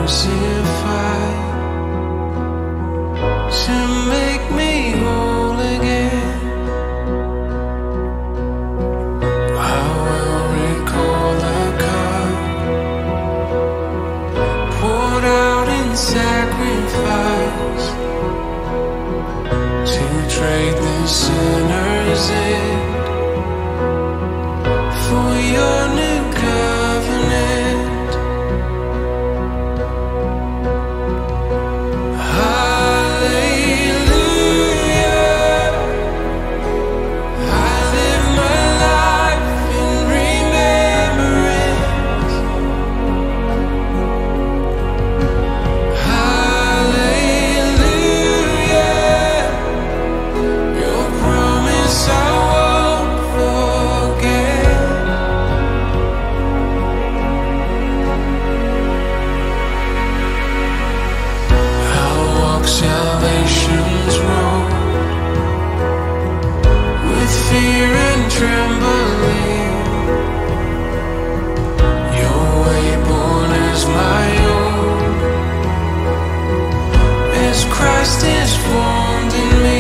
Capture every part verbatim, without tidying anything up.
crucified to make me whole again. I will recall the cup poured out in sacrifice to trade the sinner's end for your new covenant. Salvation's road with fear and trembling, your way born as my own, as Christ is formed in me.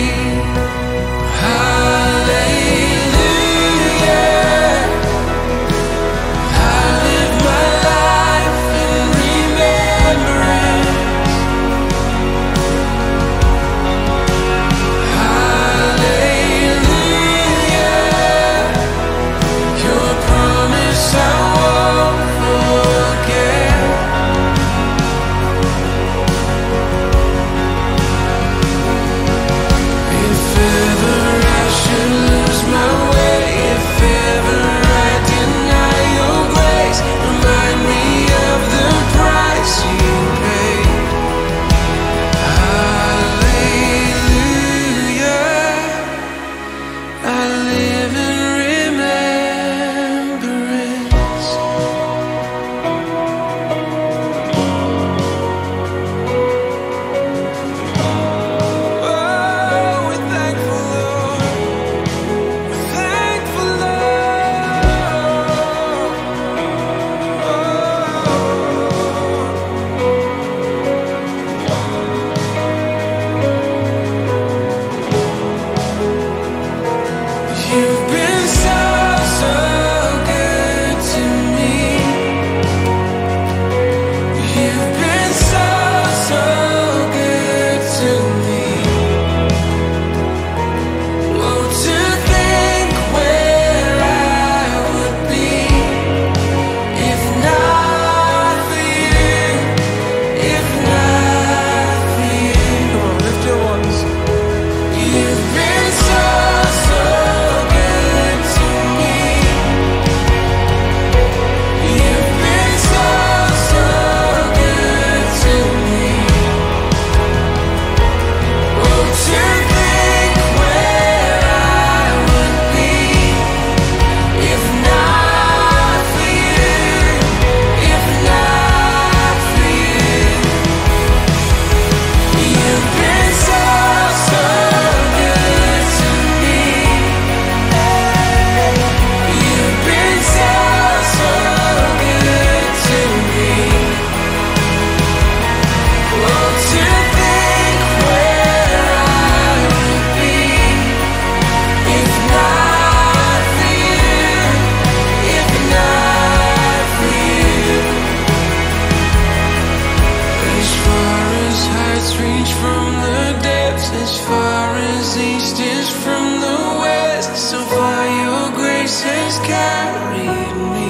As far as east is from the west, so far your grace has carried me,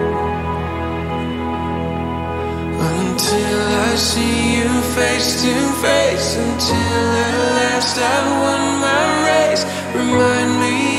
until I see you face to face, until at last I've won my race. Remind me